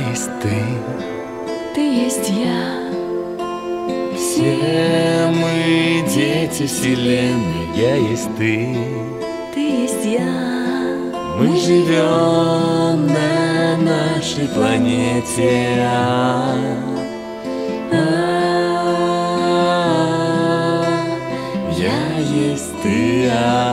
есть ты есть я. все мы дети вселенной, я есть ты есть я. Мы живем на нашей планете. Я есть ты.